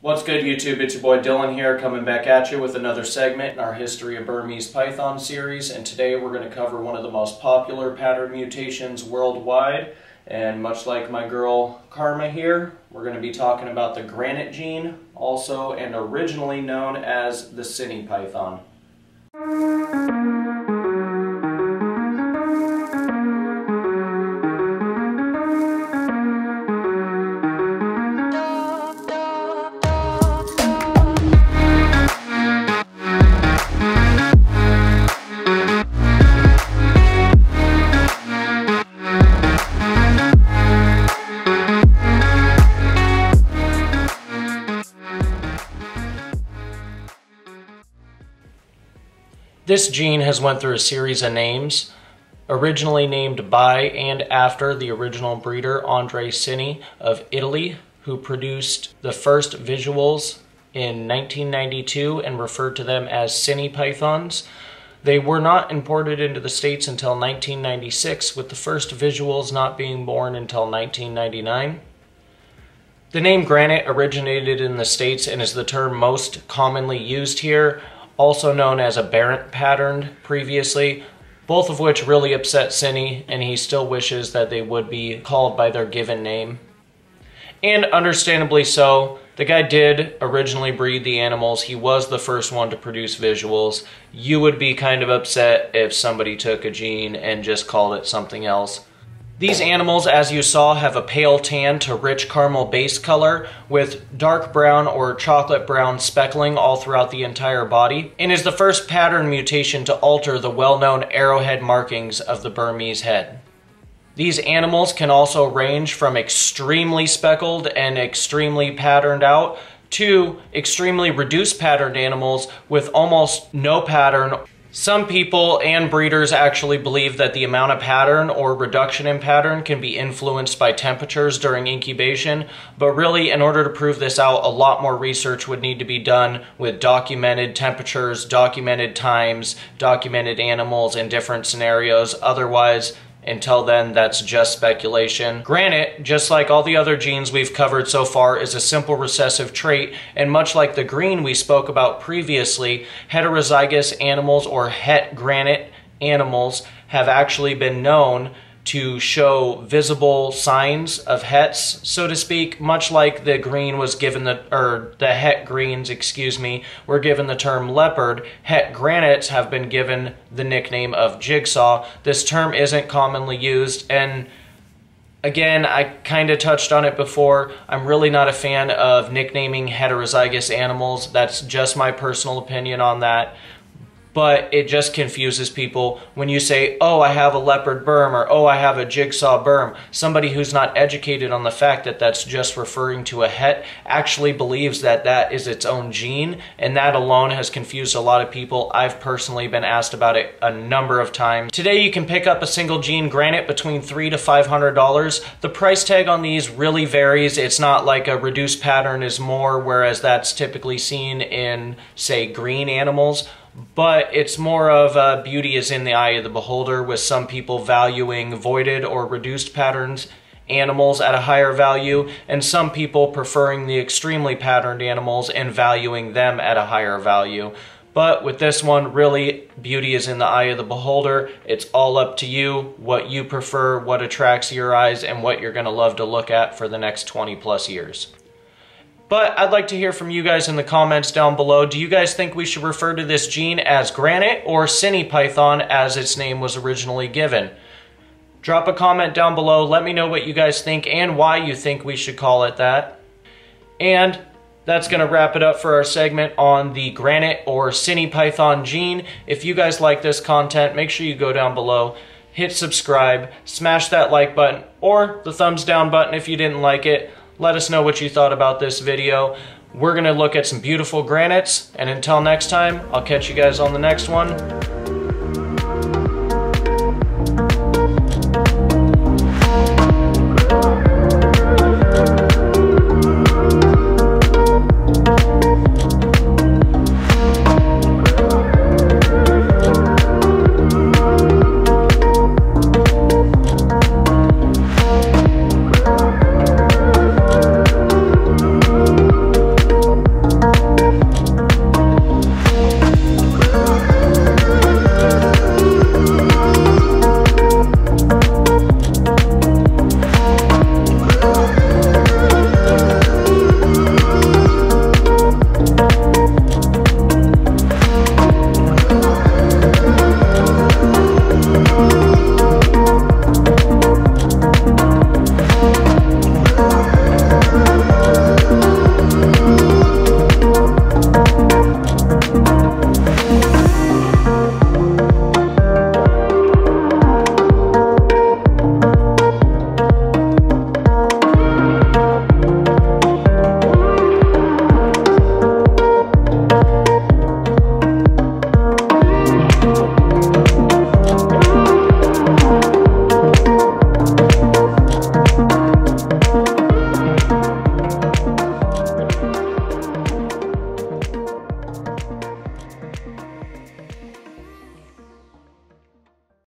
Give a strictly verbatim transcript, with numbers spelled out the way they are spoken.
What's good, YouTube? It's your boy Dylan here, coming back at you with another segment in our History of Burmese Python series, and today we're going to cover one of the most popular pattern mutations worldwide. And much like my girl Karma here, we're going to be talking about the granite gene, also and originally known as the Cine python. This gene has went through a series of names, originally named by and after the original breeder André Cini of Italy, who produced the first visuals in nineteen ninety-two and referred to them as Cine pythons. They were not imported into the States until nineteen ninety-six, with the first visuals not being born until nineteen ninety-nine. The name granite originated in the States and is the term most commonly used here, also known as aberrant pattern previously, both of which really upset Cini, and he still wishes that they would be called by their given name. And understandably so, the guy did originally breed the animals. He was the first one to produce visuals. You would be kind of upset if somebody took a gene and just called it something else. These animals, as you saw, have a pale tan to rich caramel base color with dark brown or chocolate brown speckling all throughout the entire body, and is the first pattern mutation to alter the well-known arrowhead markings of the Burmese head. These animals can also range from extremely speckled and extremely patterned out to extremely reduced patterned animals with almost no pattern. Some people and breeders actually believe that the amount of pattern or reduction in pattern can be influenced by temperatures during incubation, but really in order to prove this out, a lot more research would need to be done with documented temperatures, documented times, documented animals in different scenarios. Otherwise, until then, that's just speculation. Granite, just like all the other genes we've covered so far, is a simple recessive trait, and much like the green we spoke about previously, heterozygous animals or het granite animals have actually been known to show visible signs of hets, so to speak, much like the green was given the, or the het greens, excuse me, were given the term leopard. Het granites have been given the nickname of jigsaw. This term isn't commonly used, and again, I kind of touched on it before. I'm really not a fan of nicknaming heterozygous animals. That's just my personal opinion on that. But it just confuses people when you say, oh, I have a leopard Burm, or oh, I have a jigsaw Burm. Somebody who's not educated on the fact that that's just referring to a het actually believes that that is its own gene, and that alone has confused a lot of people. I've personally been asked about it a number of times. Today you can pick up a single gene granite between three to five hundred dollars. The price tag on these really varies. It's not like a reduced pattern is more, whereas that's typically seen in, say, green animals. But it's more of uh, beauty is in the eye of the beholder, with some people valuing voided or reduced patterns animals at a higher value, and some people preferring the extremely patterned animals and valuing them at a higher value. But with this one, really, beauty is in the eye of the beholder. It's all up to you, what you prefer, what attracts your eyes, and what you're going to love to look at for the next twenty plus years. But I'd like to hear from you guys in the comments down below. Do you guys think we should refer to this gene as granite or Cine python as its name was originally given? Drop a comment down below. Let me know what you guys think and why you think we should call it that. And that's going to wrap it up for our segment on the granite or Cine python gene. If you guys like this content, make sure you go down below, hit subscribe, smash that like button or the thumbs down button if you didn't like it. Let us know what you thought about this video. We're going to look at some beautiful granites, and until next time, I'll catch you guys on the next one.